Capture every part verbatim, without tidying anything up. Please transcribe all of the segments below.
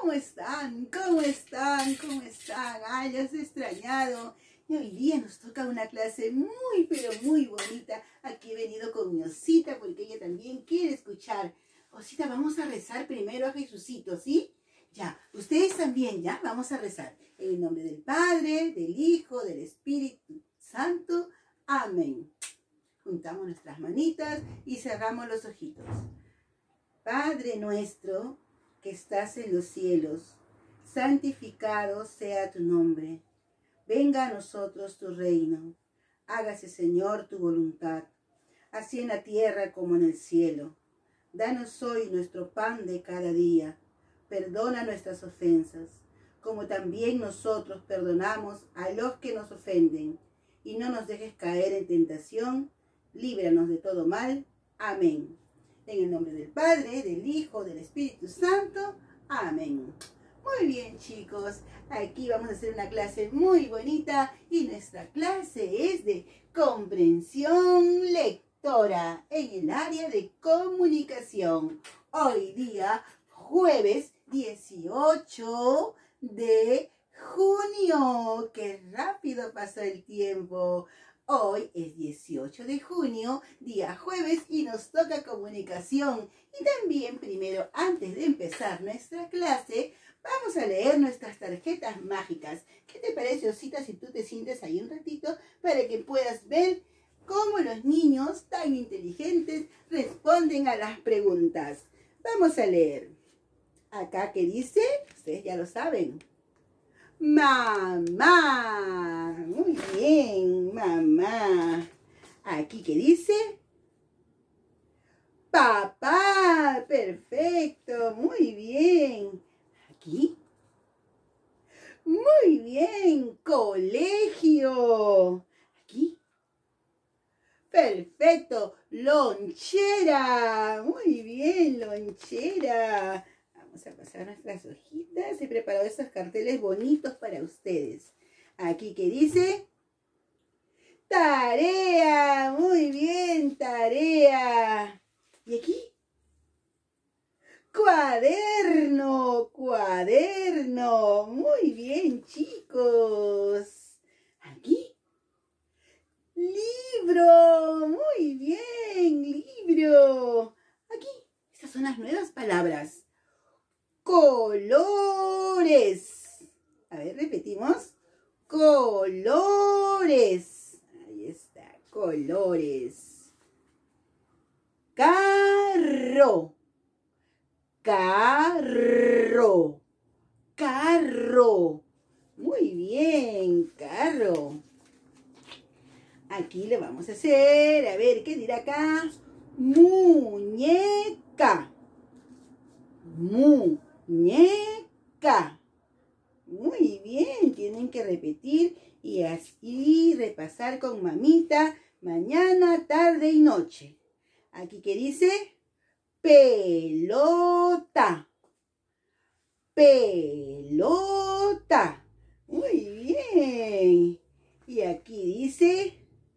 ¿Cómo están? ¿Cómo están? ¿Cómo están? Ay, los he extrañado. Y hoy día nos toca una clase muy, pero muy bonita. Aquí he venido con mi Osita porque ella también quiere escuchar. Osita, vamos a rezar primero a Jesucito, ¿sí? Ya, ustedes también, ¿ya? Vamos a rezar. En el nombre del Padre, del Hijo, del Espíritu Santo. Amén. Juntamos nuestras manitas y cerramos los ojitos. Padre nuestro, que estás en los cielos, santificado sea tu nombre. Venga a nosotros tu reino. Hágase, Señor, tu voluntad, así en la tierra como en el cielo. Danos hoy nuestro pan de cada día. Perdona nuestras ofensas, como también nosotros perdonamos a los que nos ofenden. Y no nos dejes caer en tentación. Líbranos de todo mal. Amén. En el nombre del Padre, del Hijo, del Espíritu Santo. Amén. Muy bien, chicos. Aquí vamos a hacer una clase muy bonita. Y nuestra clase es de comprensión lectora en el área de comunicación. Hoy día, jueves dieciocho de junio. ¡Qué rápido pasó el tiempo! Hoy es dieciocho de junio, día jueves, y nos toca comunicación. Y también, primero, antes de empezar nuestra clase, vamos a leer nuestras tarjetas mágicas. ¿Qué te parece, Osita, si tú te sientes ahí un ratito para que puedas ver cómo los niños tan inteligentes responden a las preguntas? Vamos a leer. Acá, ¿qué dice? Ustedes ya lo saben. Mamá. Muy bien, mamá. Aquí, ¿qué dice? Papá. Perfecto, muy bien. Aquí. Muy bien, colegio. Aquí. Perfecto, lonchera. Muy bien, lonchera. Vamos a pasar nuestras hojitas. He preparado estos carteles bonitos para ustedes. Aquí, ¿qué dice? Tarea. Muy bien, tarea. ¿Y aquí? Cuaderno. Cuaderno. Muy bien, chicos. Aquí. Libro. Muy bien, libro. Aquí. Estas son las nuevas palabras. Colores. A ver, repetimos. Colores. Ahí está, colores. Carro. Carro. Carro. Muy bien, carro. Aquí le vamos a hacer, a ver, ¿qué dirá acá? Muñeca. Mu. Muñeca. Muy bien, tienen que repetir y así repasar con mamita mañana, tarde y noche. Aquí, ¿qué dice? Pelota. Pelota. Muy bien. Y aquí dice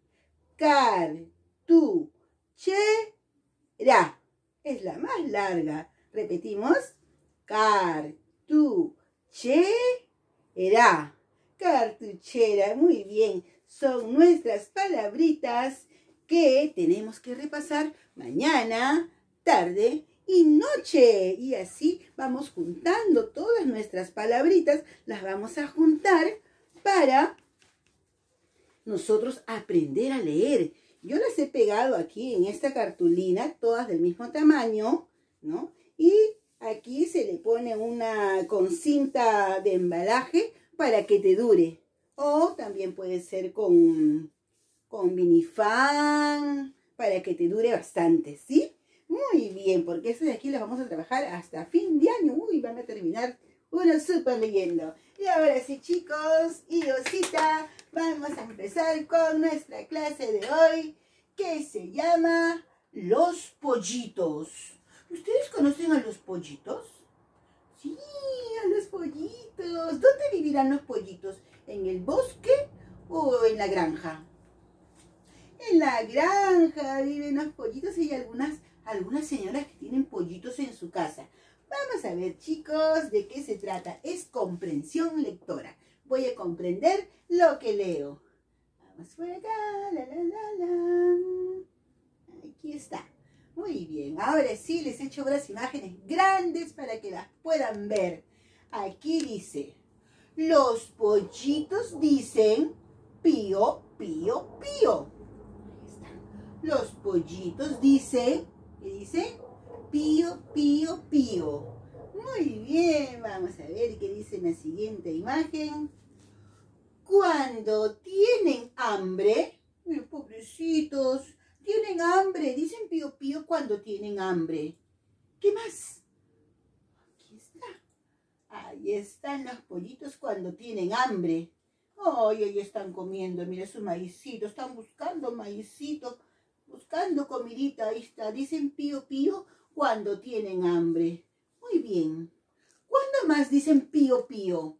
cartuchera. Es la más larga. Repetimos. Cartuchera. Cartuchera. Muy bien. Son nuestras palabritas que tenemos que repasar mañana, tarde y noche. Y así vamos juntando todas nuestras palabritas. Las vamos a juntar para nosotros aprender a leer. Yo las he pegado aquí en esta cartulina, todas del mismo tamaño, ¿no? Y aquí se le pone una con cinta de embalaje para que te dure. O también puede ser con, con vinifán para que te dure bastante, ¿sí? Muy bien, porque estas de aquí las vamos a trabajar hasta fin de año. Uy, van a terminar uno súper leyendo. Y ahora sí, chicos y Osita, vamos a empezar con nuestra clase de hoy, que se llama Los Pollitos. ¿Ustedes conocen a los pollitos? Sí, a los pollitos. ¿Dónde vivirán los pollitos? ¿En el bosque o en la granja? En la granja viven los pollitos y hay algunas, algunas señoras que tienen pollitos en su casa. Vamos a ver, chicos, de qué se trata. Es comprensión lectora. Voy a comprender lo que leo. Vamos por acá. La, la, la, la. Aquí está. Muy bien. Ahora sí, les he hecho unas imágenes grandes para que las puedan ver. Aquí dice, los pollitos dicen pío, pío, pío. Ahí está. Los pollitos dicen, ¿qué dice? Pío, pío, pío. Muy bien, vamos a ver qué dice en la siguiente imagen. Cuando tienen hambre, ay, pobrecitos, tienen hambre, dicen pío, pío cuando tienen hambre. ¿Qué más? Aquí está. Ahí están los pollitos cuando tienen hambre. Ay, ahí están comiendo, mira su maicito, están buscando maicito, buscando comidita, ahí está. Dicen pío, pío cuando tienen hambre. Muy bien. ¿Cuándo más dicen pío, pío?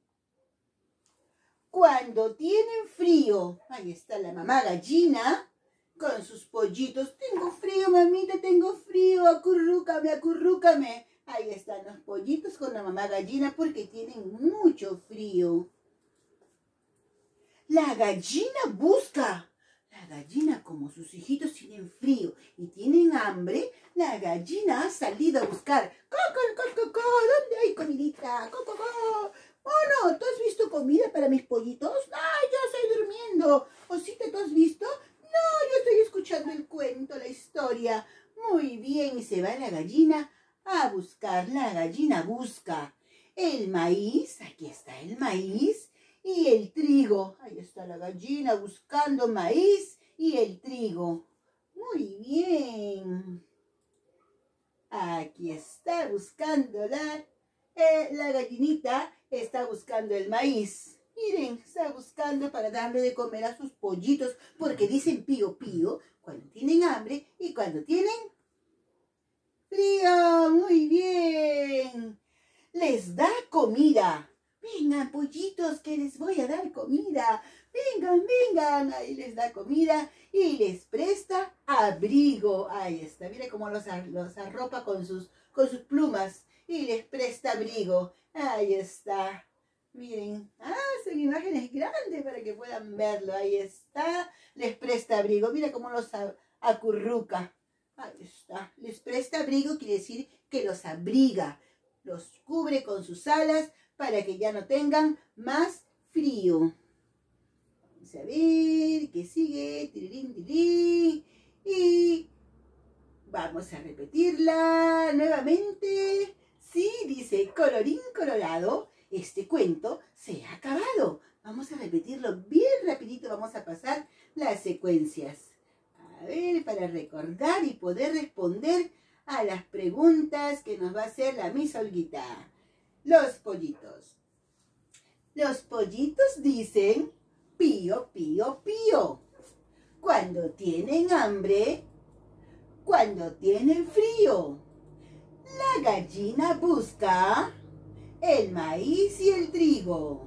Cuando tienen frío. Ahí está la mamá gallina con sus pollitos. Tengo frío, mamita, tengo frío. Acurrúcame, acurrúcame. Ahí están los pollitos con la mamá gallina porque tienen mucho frío. La gallina busca. La gallina, como sus hijitos tienen frío y tienen hambre, la gallina ha salido a buscar. ¡Coco, coco, coco! ¿Dónde hay comidita? ¡Coco, coco! Oh, no, ¿tú has visto comida para mis pollitos? ¡Ay, yo estoy durmiendo! ¿Osita, tú has visto? No, yo estoy escuchando el cuento, la historia. Muy bien, y se va la gallina a buscar. La gallina busca el maíz. Aquí está el maíz. Y el trigo. Ahí está la gallina buscando maíz y el trigo. Muy bien. Aquí está buscando la, eh, la gallinita. Está buscando el maíz. Miren, está buscando para darle de comer a sus pollitos. Porque dicen pío, pío cuando tienen hambre y cuando tienen frío. Muy bien. Les da comida. Vengan, pollitos, que les voy a dar comida. Vengan, vengan. Ahí les da comida y les presta abrigo. Ahí está. Mire cómo los, los arropa con sus, con sus plumas. Y les presta abrigo. Ahí está. Miren. Ah, son imágenes grandes para que puedan verlo. Ahí está. Les presta abrigo. Mira cómo los acurruca. Ahí está. Les presta abrigo quiere decir que los abriga. Los cubre con sus alas para que ya no tengan más frío. Vamos a ver qué sigue. Tirirín, tirirín. Y vamos a repetirla nuevamente. Sí, dice, colorín colorado, este cuento se ha acabado. Vamos a repetirlo bien rapidito. Vamos a pasar las secuencias. A ver, para recordar y poder responder a las preguntas que nos va a hacer la Miss Olguita. Los pollitos. Los pollitos dicen pío, pío, pío. Cuando tienen hambre, cuando tienen frío. La gallina busca el maíz y el trigo.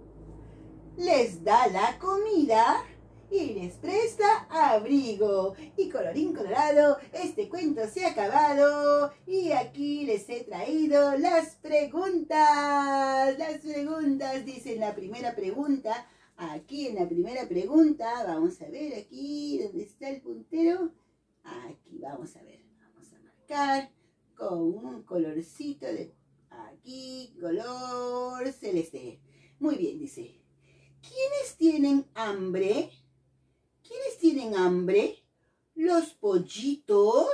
Les da la comida y les presta abrigo. Y colorín colorado, este cuento se ha acabado. Y aquí les he traído las preguntas. Las preguntas, dicen la primera pregunta. Aquí en la primera pregunta, vamos a ver aquí, ¿dónde está el puntero? Aquí, vamos a ver, vamos a marcar con un colorcito de aquí, color celeste. Muy bien, dice. ¿Quiénes tienen hambre? ¿Quiénes tienen hambre? ¿Los pollitos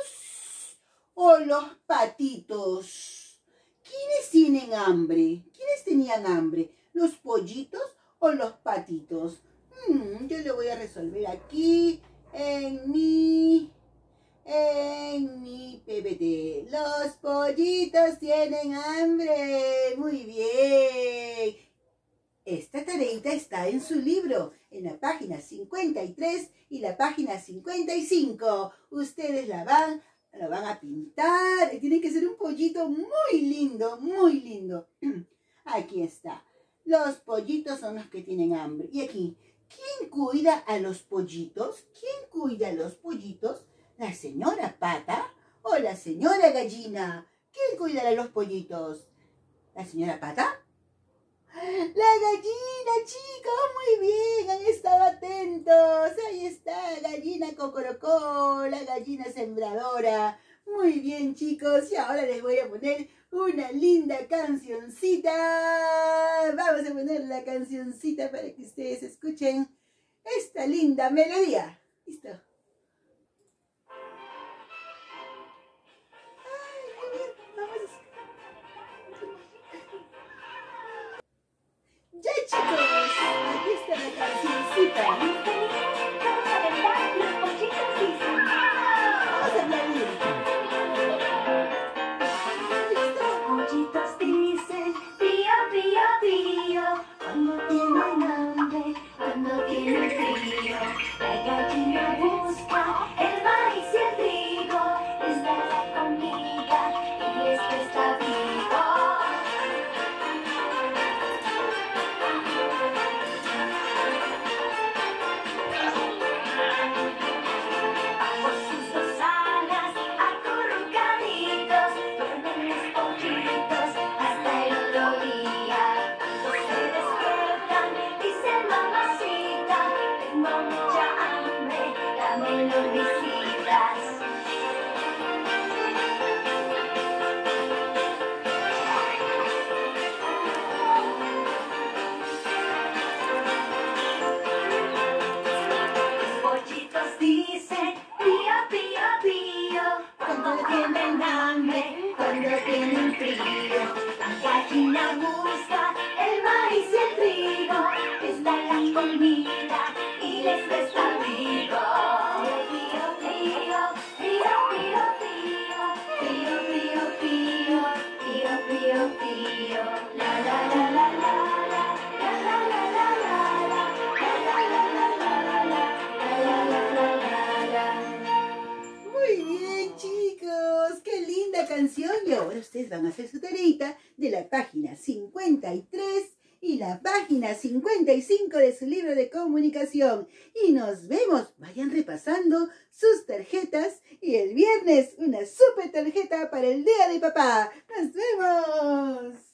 o los patitos? ¿Quiénes tienen hambre? ¿Quiénes tenían hambre? ¿Los pollitos o los patitos? Hmm, yo lo voy a resolver aquí en mi, en mi P P T. Los pollitos tienen hambre. Muy bien. Esta tareita está en su libro, en la página cincuenta y tres y la página cincuenta y cinco. Ustedes la van, la van a pintar. Tiene que ser un pollito muy lindo, muy lindo. Aquí está. Los pollitos son los que tienen hambre. Y aquí, ¿quién cuida a los pollitos? ¿Quién cuida a los pollitos? ¿La señora Pata o la señora Gallina? ¿Quién cuidará a los pollitos? ¿La señora Pata? La gallina, chicos, muy bien, han estado atentos. Ahí está, gallina cocorocó, la gallina sembradora. Muy bien, chicos, y ahora les voy a poner una linda cancioncita. Vamos a poner la cancioncita para que ustedes escuchen esta linda melodía. ¿Listo? Ya, chicos, aquí está la cancioncita. Vamos a hablar bien. Pollitos dicen pío, pío, pío, cuando tienen hambre, cuando tienen frío. La gallina busca el maíz y el trigo, les da la comida y les presta abrigo. Bajo sus dos alas, acurrucaditos, duermen los pollitos hasta el otro día. Cuando se despiertan, dicen mamacita, tengo mucha hambre, dame los visitas. Los pollitos dicen pío, pío, pío, cuando tienen hambre, cuando tienen frío. La gallina busca el maíz y el trigo, les da la comida y les presta abrigo. Pío, pío, pío, pío, pío, pío, pío, pío, pío, pío, pío, la la la la la la, la la la la la la, la la la la la la, la la la la la. Muy bien, chicos, qué linda canción. Y ahora ustedes van a hacer su tareita de la página cincuenta y tres y la página cincuenta y cinco de su libro de comunicación. Y nos vemos. Vayan repasando sus tarjetas y el viernes una super tarjeta para el Día de Papá. ¡Nos vemos!